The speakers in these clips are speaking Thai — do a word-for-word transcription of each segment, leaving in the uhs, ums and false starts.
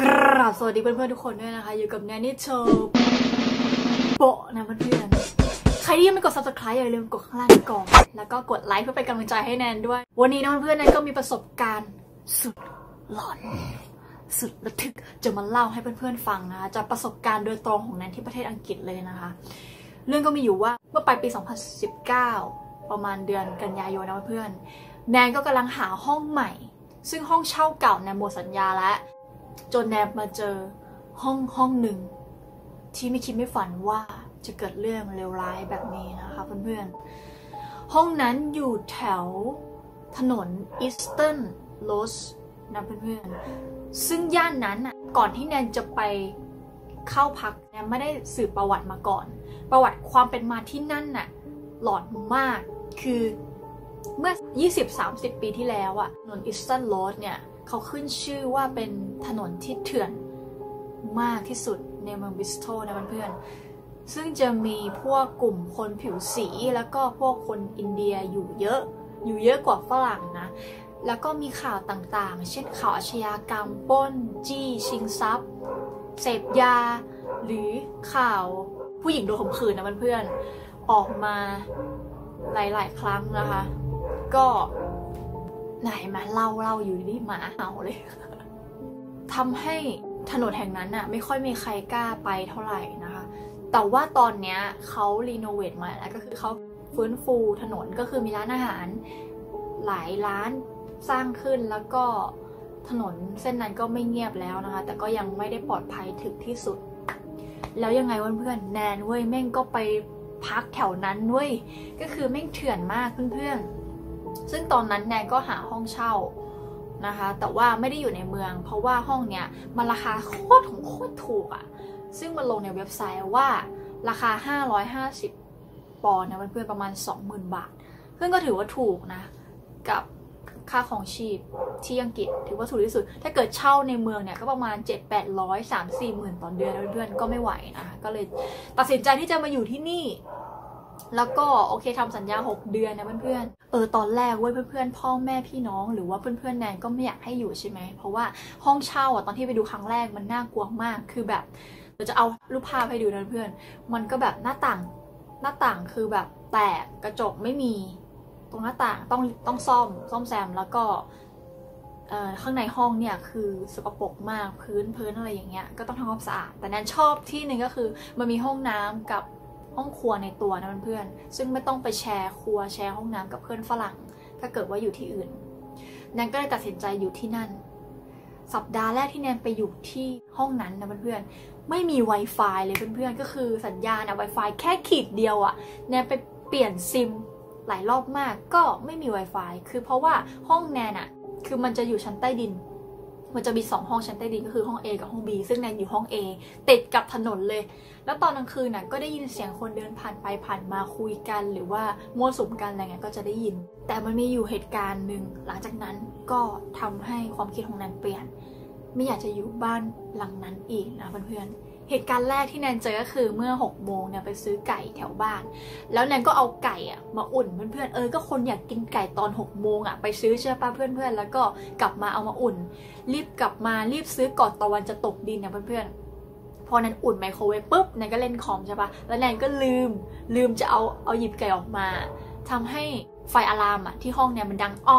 กราบสวัสดีเพื่อนๆทุกคนด้วยนะคะอยู่กับแนนนี่โชว์โปะนะเพื่อนๆใครที่ยังไม่กด ซับสไครบ์ อย่าลืมกดข้างล่างก่อนแล้วก็กดไลค์เพื่อเป็นกำลังใจให้แนนด้วยวันนี้นะเพื่อนๆแนนก็มีประสบการณ์สุดหลอนสุดระทึกจะมาเล่าให้เพื่อนๆฟังนะคะจากประสบการณ์โดยตรงของแนนที่ประเทศอังกฤษเลยนะคะเรื่องก็มีอยู่ว่าเมื่อปลายปีสองพันสิบเก้าประมาณเดือนกันยายนนะเพื่อนแนนก็กำลังหาห้องใหม่ซึ่งห้องเช่าเก่าแนนหมดสัญญาแล้วจนแนนมาเจอห้องห้องหนึ่งที่ไม่คิดไม่ฝันว่าจะเกิดเรื่องเลวร้ายแบบนี้นะคะเพื่อนๆห้องนั้นอยู่แถวถนนอีสเทิร์นโรสนะเพื่อนๆซึ่งย่านนั้นอ่ะก่อนที่แนนจะไปเข้าพักแนนไม่ได้สืบประวัติมาก่อนประวัติความเป็นมาที่นั่นน่ะหลอนมากคือเมื่อ ยี่สิบถึงสามสิบ ปีที่แล้วอ่ะถนนอีสเทิร์นโรสเนี่ยเขาขึ้นชื่อว่าเป็นถนนที่เถื่อนมากที่สุดในเมืองบริสตอลนะเพื่อนๆซึ่งจะมีพวกกลุ่มคนผิวสีแล้วก็พวกคนอินเดียอยู่เยอะอยู่เยอะกว่าฝรั่งนะแล้วก็มีข่าวต่างๆเช่นข่าวอาชญากรรมปล้นจี้ชิงทรัพย์เสพยาหรือข่าวผู้หญิงโดนข่มขืนนะเพื่อนๆออกมาหลายๆครั้งนะคะก็ไหนมาเล่าเล่าอยู่ดีหมาเห่าเลยทำให้ถนนแห่งนั้นน่ะไม่ค่อยมีใครกล้าไปเท่าไหร่นะคะแต่ว่าตอนเนี้ยเขารีโนเวทใหม่แล้วก็คือเขาฟื้นฟูถนนก็คือมีร้านอาหารหลายร้านสร้างขึ้นแล้วก็ถนนเส้นนั้นก็ไม่เงียบแล้วนะคะแต่ก็ยังไม่ได้ปลอดภัยถึงที่สุดแล้วยังไงเพื่อนๆแนนเว้ยแม่งก็ไปพักแถวนั้นเว้ยก็คือแม่งเถื่อนมากเพื่อนๆซึ่งตอนนั้นแนนก็หาห้องเช่านะคะแต่ว่าไม่ได้อยู่ในเมืองเพราะว่าห้องเนี้ยมันราคาโคตรของโคตรถูกอะซึ่งมันลงในเว็บไซต์ว่าราคาห้าร้อยห้าสิบปอนด์นะเพื่อนๆประมาณ สองหมื่น บาทเพื่อนก็ถือว่าถูกนะกับค่าของชีพที่อังกฤษถือว่าถูกที่สุดถ้าเกิดเช่าในเมืองเนี่ยก็ประมาณ เจ็ดแปดร้อย สามสี่หมื่นต่อเดือนเพื่อนๆก็ไม่ไหวนะคะก็เลยตัดสินใจที่จะมาอยู่ที่นี่แล้วก็โอเคทำสัญญาหกเดือนนะเพื่อนๆเออตอนแรกเว้ยเพื่อนๆพ่อแม่พี่น้องหรือว่าเพื่อนๆแนนก็ไม่อยากให้อยู่ใช่ไหมเพราะว่าห้องเช่าอ่ะตอนที่ไปดูครั้งแรกมันน่ากลัวมากคือแบบเราจะเอารูปภาพให้ดูนะเพื่อนมันก็แบบหน้าต่างหน้าต่างคือแบบแตกกระจกไม่มีตรงหน้าต่างต้องต้องซ่อมซ่อมแซมแล้วก็ข้างในห้องเนี่ยคือสกปรกมากพื้นพื้นอะไรอย่างเงี้ยก็ต้องทำความสะอาดแต่แนนชอบที่หนึ่งก็คือมันมีห้องน้ำกับห้องครัวในตัวนะเพื่อนๆซึ่งไม่ต้องไปแชร์ครัวแชร์ห้องน้ำกับเพื่อนฝรั่งถ้าเกิดว่าอยู่ที่อื่นแนนก็เลยตัดสินใจอยู่ที่นั่นสัปดาห์แรกที่แนนไปอยู่ที่ห้องนั้นนะเพื่อนๆไม่มี Wi-Fi เลยเพื่อนๆก็คือสัญญาณอะ Wi-Fi แค่ขีดเดียวอะแนนไปเปลี่ยนซิมหลายรอบมากก็ไม่มี Wi-Fi คือเพราะว่าห้องแนนอะคือมันจะอยู่ชั้นใต้ดินมันจะมีสองห้องชั้นใต้ดินก็คือห้อง A กับห้อง B ซึ่งแนนอยู่ห้อง A ติดกับถนนเลยแล้วตอนกลางคืนน่ะก็ได้ยินเสียงคนเดินผ่านไปผ่านมาคุยกันหรือว่ามั่วสุมกันอะไรเงี้ยก็จะได้ยินแต่มันมีอยู่เหตุการณ์หนึ่งหลังจากนั้นก็ทำให้ความคิดของแนนเปลี่ยนไม่อยากจะอยู่บ้านหลังนั้นอีกนะเพื่อนๆเหตุการณ์แรกที่แนนเจอก็คือเมื่อหกโมงเนี่ยไปซื้อไก่แถวบ้านแล้วแนนก็เอาไก่อ่ะมาอุ่นเพื่อนๆเออก็คนอยากกินไก่ตอนหกโมงอ่ะไปซื้อใช่ป่ะเพื่อนๆแล้วก็กลับมาเอามาอุ่นรีบกลับมารีบซื้อก่อนตะวันจะตกดินเนี่ยเพื่อนๆพอแนนอุ่นไมโครเวฟปุ๊บแนนก็เล่นคอมใช่ป่ะแล้วแนนก็ลืมลืมจะเอาเอาหยิบไก่ออกมาทำให้ไฟอะลามอ่ะที่ห้องเนี่ยมันดังอ้อ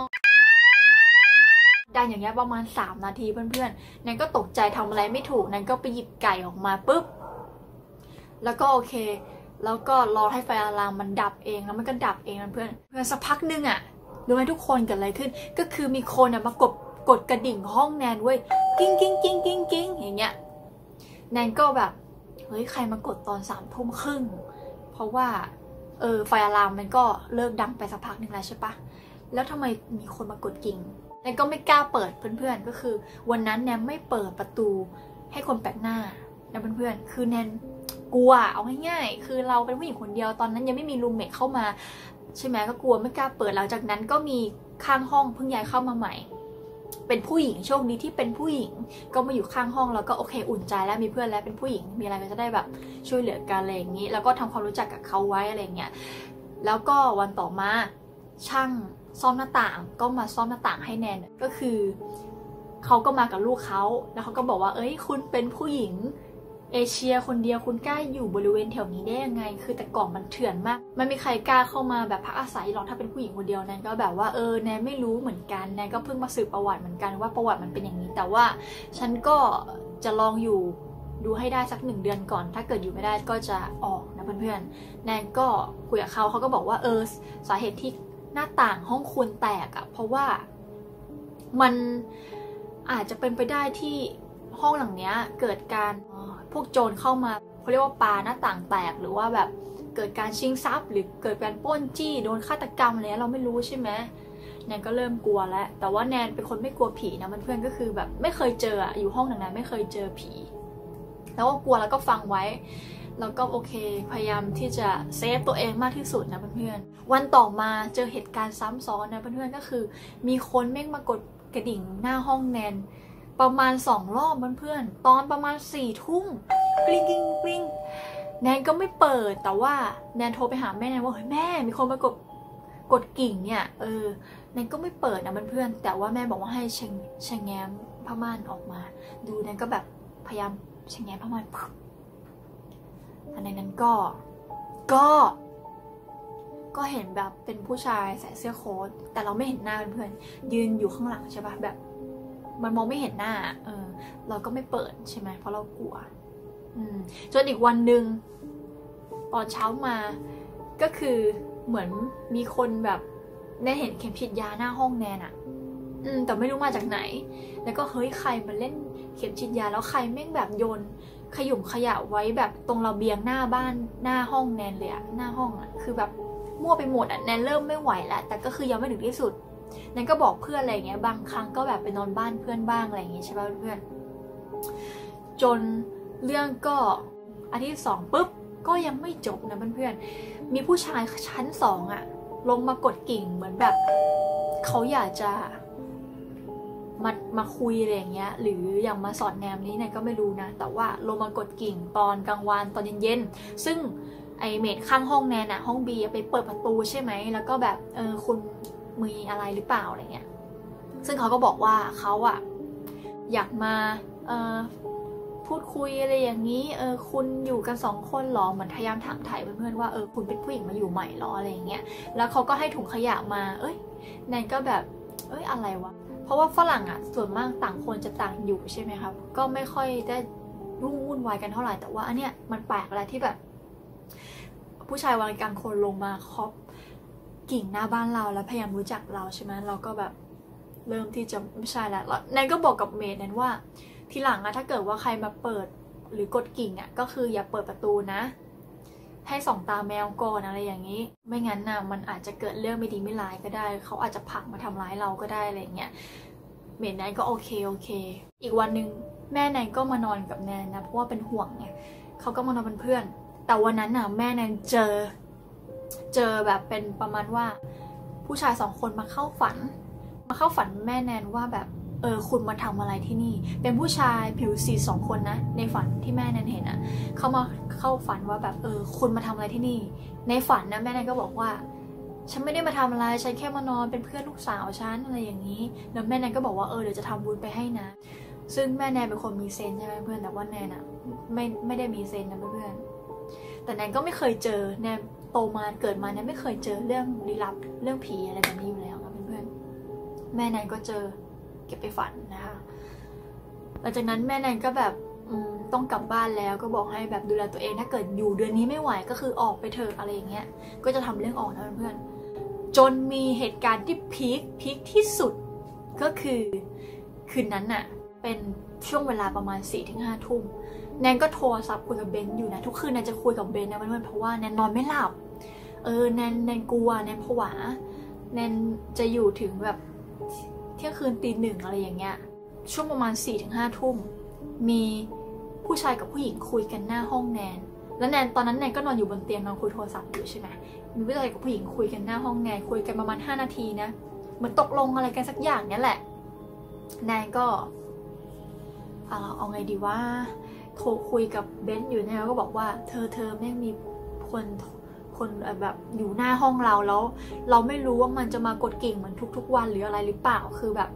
ดังอย่างเงี้ยประมาณสามนาทีเพื่อนๆแนนก็ตกใจทำอะไรไม่ถูกแนนก็ไปหยิบไก่ออกมาปุ๊บแล้วก็โอเคแล้วก็รอให้ไฟอะลามมันดับเองแล้วมันก็ดับเองนะเพื่อนเพื่อนสักพักนึงอ่ะรู้ไหมทุกคนเกิดอะไรขึ้นก็คือมีคนอ่ะมากดกดกระดิ่งห้องแนนเว้ยกิ้งกิ้งกิ้งกิ้งกิ้งอย่างเงี้ยแนนก็แบบเฮ้ยใครมากดตอนสามทุ่มครึ่งเพราะว่าเออไฟอะลามมันก็เลิกดังไปสักพักนึงแล้วใช่ปะแล้วทำไมมีคนมากดกิ่งแนนก็ไม่กล้าเปิดเพื่อนๆก็คือวันนั้นแนนไม่เปิดประตูให้คนแปลกหน้านะเพื่อนๆคือแนนกลัวเอาง่ายๆคือเราเป็นผู้หญิงคนเดียวตอนนั้นยังไม่มีรูมเมทเข้ามาใช่ไหมก็กลัวไม่กล้าเปิดหลังจากนั้นก็มีข้างห้องเพิ่งย้ายเข้ามาใหม่เป็นผู้หญิงโชคดีที่เป็นผู้หญิงก็มาอยู่ข้างห้องแล้วก็โอเคอุ่นใจแล้วมีเพื่อนแล้วเป็นผู้หญิงมีอะไรก็จะได้แบบช่วยเหลือกันอะไรอย่างนี้แล้วก็ทำความรู้จักกับเขาไว้อะไรเงี้ยแล้วก็วันต่อมาช่างซ่อมหน้าต่างก็มาซ่อมหน้าต่างให้แนนก็คือเขาก็มากับลูกเขาแล้วเขาก็บอกว่าเอ้ยคุณเป็นผู้หญิงเอเชียคนเดียวคุณกล้าอยู่บริเวณแถวนี้ได้ยังไงคือแต่ก่อนมันเถื่อนมากไม่มีใครกล้าเข้ามาแบบพักอาศัยหรอกถ้าเป็นผู้หญิงคนเดียวแนนก็แบบว่าเออแนนไม่รู้เหมือนกันแนนก็เพิ่งมาสืบประวัติเหมือนกันว่าประวัติมันเป็นอย่างนี้แต่ว่าฉันก็จะลองอยู่ดูให้ได้สักหนึ่งเดือนก่อนถ้าเกิดอยู่ไม่ได้ก็จะออกนะเพื่อนๆแนนก็คุยกับเขาเขาก็บอกว่าเออสาเหตุที่หน้าต่างห้องคุณแตกอะเพราะว่ามันอาจจะเป็นไปได้ที่ห้องหลังเนี้ยเกิดการพวกโจรเข้ามาเขาเรียกว่าปาหน้าต่างแตกหรือว่าแบบเกิดการชิงทรัพย์หรือเกิดการปล้นจี้โดนฆาตกรรมอะไรเราไม่รู้ใช่ไหมแนนก็เริ่มกลัวแล้วแต่ว่าแนนเป็นคนไม่กลัวผีนะเพื่อนๆก็คือแบบไม่เคยเจออะอยู่ห้องหลังนั้นไม่เคยเจอผีแล้วก็กลัวแล้วก็ฟังไว้แล้วก็โอเคพยายามที่จะเซฟตัวเองมากที่สุดนะเพื่อนๆวันต่อมาเจอเหตุการณ์ซ้ำซ้อนนะเพื่อนๆก็คือมีคนแม่งมากดกระดิ่งหน้าห้องแนนประมาณสองรอบเพื่อนๆตอนประมาณสี่ทุ่มกลิ้งกลิ้งกลิ้งแนนก็ไม่เปิดแต่ว่าแนนโทรไปหาแม่แนนว่าเฮ้ยแม่มีคนมากดกดกิ่งเนี่ยเออแนนก็ไม่เปิดนะเพื่อนๆแต่ว่าแม่บอกว่าให้ชะชะแง้มผ้าม่านออกมาดูแนนก็แบบพยายามชะแง้มผ้าม่านอันนั้นก็ก็ก็เห็นแบบเป็นผู้ชายใส่เสื้อโค้ทแต่เราไม่เห็นหน้าเพื่อนๆยืนอยู่ข้างหลังใช่ปะแบบมันมองไม่เห็นหน้าเออเราก็ไม่เปิดใช่ไหมเพราะเรากลัวอืมจนอีกวันหนึ่งตอนเช้ามาก็คือเหมือนมีคนแบบแนนเห็นเข็มฉีดยาหน้าห้องแนนอะอืมแต่ไม่รู้มาจากไหนแล้วก็เฮ้ยใครมาเล่นเข็มฉีดยาแล้วใครแม่งแบบโยนขยุ่มขยะไว้แบบตรงระเบียงหน้าบ้านหน้าห้องแนนเลยอะหน้าห้องอะคือแบบมั่วไปหมดอะแนนเริ่มไม่ไหวแล้วแต่ก็คือยังไม่ถึงที่สุดแนนก็บอกเพื่อนอะไรเงี้ยบางครั้งก็แบบไปนอนบ้านเพื่อนบ้างอะไรอย่างเงี้ยใช่ป่ะเพื่อนจนเรื่องก็อาทิตย์สองปุ๊บก็ยังไม่จบนะเพื่อนๆมีผู้ชายชั้นสองอะลงมากดกิ่งเหมือนแบบเขาอยากจะมามาคุยอะไรอย่างเงี้ยหรืออย่างมาสอนแนมนี้เนี่ยก็ไม่รู้นะแต่ว่าลงมากดกิ่งตอนกลางวันตอนเย็นๆซึ่งไอเมดข้างห้องแนนอะห้องบีไปเปิดประตูใช่ไหมแล้วก็แบบเออคุณมีอะไรหรือเปล่าอะไรเงี้ยซึ่งเขาก็บอกว่าเขาอะอยากมาเออพูดคุยอะไรอย่างนี้เออคุณอยู่กันสองคนหรอเหมือนพยายามถามถ่ายเพื่อนๆว่าเออคุณเป็นผู้หญิงมาอยู่ใหม่หรออะไรอย่างเงี้ยแล้วเขาก็ให้ถุงขยะมาเอ้ยแนนก็แบบเอ้ยอะไรวะเพราะว่าฝรั่งอ่ะส่วนมากต่างคนจะต่างอยู่ใช่ไหมครับก็ไม่ค่อยได้รุ่งวุ่นวายกันเท่าไหร่แต่ว่าอันเนี้ยมันแปลกอะไรที่แบบผู้ชายวัยกลางคนลงมาเคาะกิ่งหน้าบ้านเราแล้วพยายามรู้จักเราใช่ไหมเราก็แบบเริ่มที่จะไม่ใช่แล้วแนนก็บอกกับเมย์นั้นว่าทีหลังอะถ้าเกิดว่าใครมาเปิดหรือกดกิ่งอะก็คืออย่าเปิดประตูนะให้ส่องตาแมวก่อนอะไรอย่างนี้ไม่งั้นนะมันอาจจะเกิดเรื่องไม่ดีไม่ร้ายก็ได้เขาอาจจะผลักมาทำร้ายเราก็ได้อะไรเงี้ยเมย์แนนก็โอเคโอเคอีกวันหนึ่งแม่แนนก็มานอนกับแนนนะเพราะว่าเป็นห่วงไงเขาก็มานอนเป็นเพื่อนแต่วันนั้นน่ะแม่แนนเจอเจอแบบเป็นประมาณว่าผู้ชายสองคนมาเข้าฝันมาเข้าฝันแม่แนนว่าแบบเออคุณมาทำอะไรที่นี่เป็นผู้ชายผิวสีสองคนนะในฝันที่แม่แนนเห็นอ่ะเขามาเข้าฝันว่าแบบเออคุณมาทำอะไรที่นี่ในฝันนะแม่แนนก็บอกว่าฉันไม่ได้มาทำอะไรฉันแค่มานอนเป็นเพื่อนลูกสาวฉันอะไรอย่างนี้แล้วแม่แนนก็บอกว่าเออเดี๋ยวจะทำบุญไปให้นะซึ่งแม่แนนเป็นคนมีเซนใช่ไหมเพื่อนแต่ว่าแนนอ่ะไม่ไม่ได้มีเซนนะเพื่อนแต่แนนก็ไม่เคยเจอแนนโตมาเกิดมาแนนไม่เคยเจอเรื่องลี้ลับเรื่องผีอะไรแบบนี้อยู่แล้วนะเพื่อนแม่แนนก็เจอเก็บไปฝันนะคะหลังจากนั้นแม่แนนก็แบบต้องกลับบ้านแล้วก็บอกให้แบบดูแลตัวเองถ้าเกิดอยู่เดือนนี้ไม่ไหวก็คือออกไปเถอะอะไรอย่างเงี้ยก็จะทำเรื่องออกนะเพื่อนจนมีเหตุการณ์ที่พีคพีคที่สุดก็คือคืนนั้นน่ะเป็นช่วงเวลาประมาณ สี่ถึงห้า ทุ่มแนนก็โทรศัพท์คุยกับเบนอยู่นะทุกคืนแนนจะคุยกับเบนนะเพื่อนๆเพราะว่าแนนนอนไม่หลับเออแนนแนนกลัวแนนผวาแนนจะอยู่ถึงแบบเที่ยงคืนตีหนึ่งอะไรอย่างเงี้ยช่วงประมาณ สี่ถึงห้า ทุ่มมีผู้ชายกับผู้หญิงคุยกันหน้าห้องแนนแล้วแนนตอนนั้นแนนก็นอนอยู่บนเตียงนอนคุยโทรศัพท์อยู่ใช่ไหมมีผู้ชายกับผู้หญิงคุยกันหน้าห้องแนนคุยกันประมาณห้านาทีนะเหมือนตกลงอะไรกันสักอย่างเนี้ยแหละแนนก็เอาเอาไงดีว่าโทรคุยกับเบนซ์อยู่เนี่ยก็บอกว่าเธอเธอแม่งมีคนคนแบบอยู่หน้าห้องเราแล้วเราไม่รู้ว่ามันจะมากดกิ่งเหมือนทุกๆวันหรืออะไรหรือเปล่าคือแบบ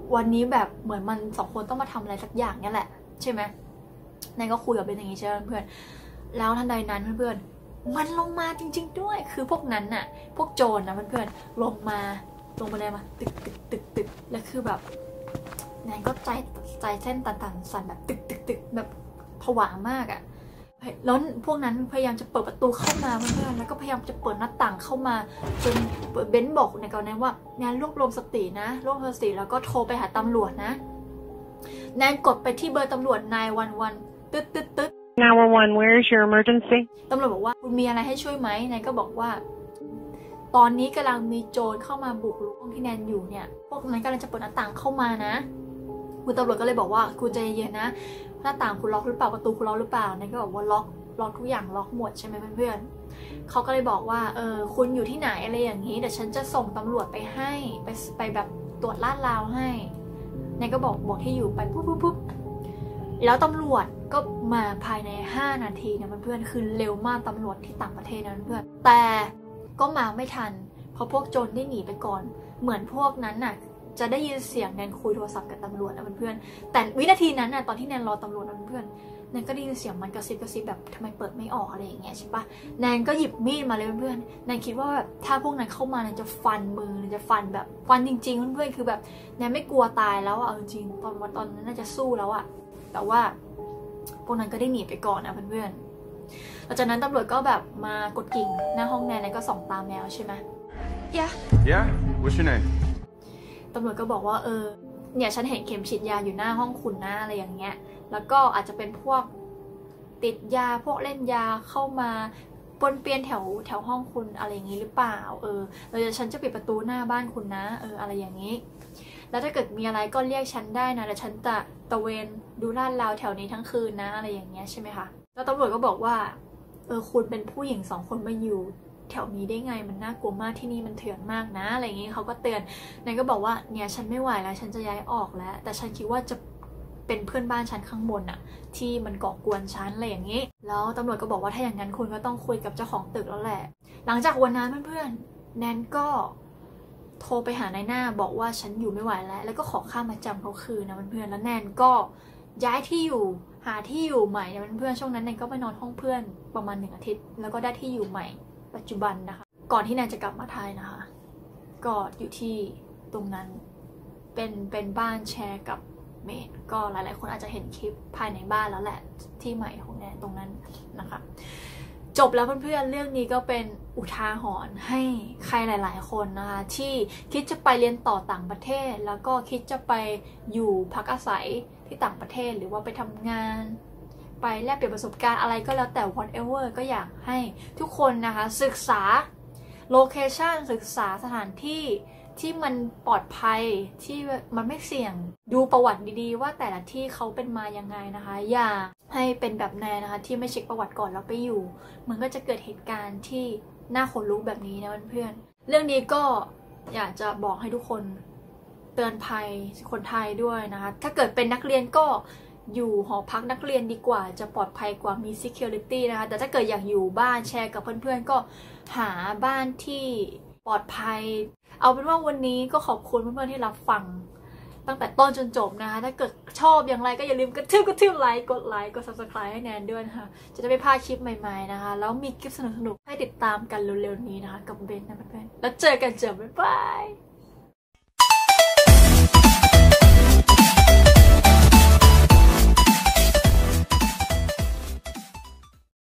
วันนี้แบบเหมือนมันสองคนต้องมาทำอะไรสักอย่างนี่แหละใช่ไหมนายก็คุยกับเบนอย่างนี้ใช่ไหมเพื่อนแล้วทันใดนั้นเพื่อนมันลงมาจริงๆด้วยคือพวกนั้นน่ะพวกโจรนะเพื่อนๆลงมาลงมาได้มาตึกตึกตึกตึกแล้วคือแบบนายก็ใจใจเส้นตันๆสั่นแบบตึกตึกตึกแบบผวามากอ่ะแล้วพวกนั้นพยายามจะเปิดประตูเข้ามาเพื่อนๆแล้วก็พยายามจะเปิดหน้าต่างเข้ามาจนเบนบอกในกรณีว่าแนนรวบรวมสตินะรวบรวมสติแล้วก็โทรไปหาตำรวจนะแนนกดไปที่เบอร์ตำรวจนายวันวันตึ๊ดตึ๊ดตึ๊ด nine one one where is your emergency ตำรวจบอกว่าคุณมีอะไรให้ช่วยไหมนายก็บอกว่าตอนนี้กำลังมีโจรเข้ามาบุกรุกห้องที่แนนอยู่เนี่ยพวกนั้นกำลังจะเปิดหน้าต่างเข้ามานะคุณตำรวจก็เลยบอกว่าคุณใจเย็นนะหน้าต่างคุณล็อกหรือเปล่าประตูคุณล็อกหรือเปล่านายก็บอกว่าล็อกล็อกทุกอย่างล็อกหมดใช่ไหมเพื่อนๆเขาก็เลยบอกว่าเออคุณอยู่ที่ไหนอะไรอย่างนี้เดี๋ยวฉันจะส่งตำรวจไปให้ไปไปแบบตรวจลาดราวให้นายก็บอกบอกที่อยู่ไปปุ๊บปุ๊บปุ๊บแล้วตำรวจก็มาภายในห้านาทีนะเพื่อนๆคือเร็วมากตำรวจที่ต่างประเทศนะเพื่อนแต่ก็มาไม่ทันเพราะพวกโจรได้หนีไปก่อนเหมือนพวกนั้นน่ะจะได้ยินเสียงแนนคุยโทรศัพท์กับตำรวจนะเพื่อนๆแต่วินาทีนั้นน่ะตอนที่แนนรอตำรวจนะเพื่อนๆแนนก็ได้ยินเสียงมันกระซิบกระซิบแบบทำไมเปิดไม่ออกอะไรอย่างเงี้ยใช่ปะแนนก็หยิบมีดมาเลยเพื่อนๆแนนคิดว่าแบบถ้าพวกนั้นเข้ามาแนนจะฟันมือแนนจะฟันแบบฟันจริงๆเพื่อนๆคือแบบแนนไม่กลัวตายแล้วอะจริงตอนวันตอนนั้นน่าจะสู้แล้วอะแต่ว่าพวกนั้นก็ได้หนีไปก่อนนะเพื่อนๆหลังจากนั้นตำรวจก็แบบมากดกิ่งหน้าห้องแนนแนนก็ส่องตามแมวใช่ไหม Yeah Yeah What's your name ตำรวจก็บอกว่าเออเนี่ยฉันเห็นเข็มฉีดยาอยู่หน้าห้องคุณนะอะไรอย่างเงี้ยแล้วก็อาจจะเป็นพวกติดยาพวกเล่นยาเข้ามาปนเปี้ยนแถวแถวห้องคุณอะไรอย่างนี้หรือเปล่าเออแล้วฉันจะปิดประตูหน้าบ้านคุณนะเอออะไรอย่างนี้แล้วถ้าเกิดมีอะไรก็เรียกฉันได้นะแล้วฉันจะตะเวนดูลาดราวแถวนี้ทั้งคืนนะอะไรอย่างเงี้ยใช่ไหมคะแล้วตำรวจก็บอกว่าเออคุณเป็นผู้หญิงสองคนมาอยู่แถวนี้ได้ไงมันน่ากลัวมากที่นี่มันเถื่อนมากนะอะไรอย่างงี้เขาก็เตือนนายก็บอกว่าเนี่ยฉันไม่ไหวแล้วฉันจะย้ายออกแล้วแต่ฉันคิดว่าจะเป็นเพื่อนบ้านฉันข้างบนอะที่มันก่อกวนฉันอะไรอย่างนี้แล้วตำรวจก็บอกว่าถ้าอย่างนั้นคุณก็ต้องคุยกับเจ้าของตึกแล้วแหละหลังจากวันนั้นเพื่อนๆแนนก็โทรไปหานายหน้าบอกว่าฉันอยู่ไม่ไหวแล้วแล้วก็ขอค่ามาจำเขาคืนนะเพื่อนๆแล้วแนนก็ย้ายที่อยู่หาที่อยู่ใหม่นะเพื่อนๆช่วงนั้นแนนก็ไปนอนห้องเพื่อนประมาณหนึ่งอาทิตย์แล้วก็ได้ที่อยู่ใหม่ปัจจุบันนะคะก่อนที่แนนจะกลับมาไทยนะคะก็อยู่ที่ตรงนั้นเป็นเป็นบ้านแชร์กับเมดก็หลายๆคนอาจจะเห็นคลิปภายในบ้านแล้วแหละที่ใหม่ของแนนตรงนั้นนะคะจบแล้วเพื่อนๆเรื่องนี้ก็เป็นอุทาหรณ์ให้ใครหลายๆคนนะคะที่คิดจะไปเรียนต่อต่างประเทศแล้วก็คิดจะไปอยู่พักอาศัยที่ต่างประเทศหรือว่าไปทำงานไปแลกเปลี่ยนประสบการณ์อะไรก็แล้วแต่ whatever ก็อยากให้ทุกคนนะคะศึกษาโลเคชันศึกษาสถานที่ที่มันปลอดภัยที่มันไม่เสี่ยงดูประวัติดีๆว่าแต่ละที่เขาเป็นมายังไงนะคะอย่าให้เป็นแบบแนนนะคะที่ไม่เช็คประวัติก่อนแล้วไปอยู่มันก็จะเกิดเหตุการณ์ที่น่าขนลุกแบบนี้นะเพื่อนๆเรื่องนี้ก็อยากจะบอกให้ทุกคนเตือนภัยคนไทยด้วยนะคะถ้าเกิดเป็นนักเรียนก็อยู่หอพักนักเรียนดีกว่าจะปลอดภัยกว่ามี security นะคะแต่ถ้าเกิดอยากอยู่บ้านแชร์กับเพื่อนๆก็หาบ้านที่ปลอดภัยเอาเป็นว่าวันนี้ก็ขอบคุณเพื่อนๆที่รับฟังตั้งแต่ต้นจนจบนะคะถ้าเกิดชอบอย่างไรก็อย่าลืมกระทืบกระทืบไลค์กดไลค์กด subscribe ให้แนนด้วยนะคะจะได้ไม่พลาดคลิปใหม่ๆนะคะแล้วมีคลิปสนุกๆให้ติดตามกันเร็วๆนี้นะคะกับเบนนะเพื่อนๆแล้วเจอกันเจอบ๊ายบาย